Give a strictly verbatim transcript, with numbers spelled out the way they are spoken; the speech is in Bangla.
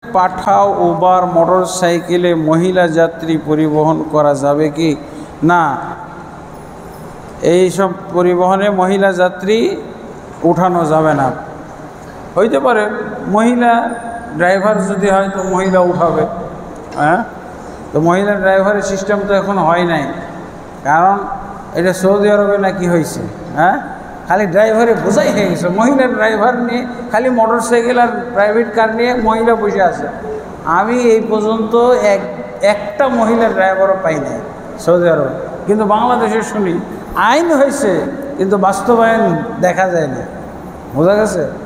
পাঠাও উবার মোটর সাইকেলে মহিলা যাত্রী পরিবহন করা যাবে কি না? এই সব পরিবহনে মহিলা যাত্রী উঠানো যাবে না। হইতে পারে মহিলা ড্রাইভার যদি হয় তো মহিলা উঠাবে, হ্যাঁ। তো মহিলা ড্রাইভারের সিস্টেম তো এখন হয় নাই, কারণ এটা সৌদি আরবে নাকি হয়েছে, হ্যাঁ। খালি ড্রাইভারে বোঝাই হয়ে গেছে, মহিলা ড্রাইভার নিয়ে খালি মোটর সাইকেল আর প্রাইভেট কার নিয়ে মহিলা বসে আছে। আমি এই পর্যন্ত এক একটা মহিলা ড্রাইভারও পাই নাই সৌদি আরবে, কিন্তু বাংলাদেশে শুনি আইন হয়েছে কিন্তু বাস্তবায়ন দেখা যায় না। বোঝা গেছে?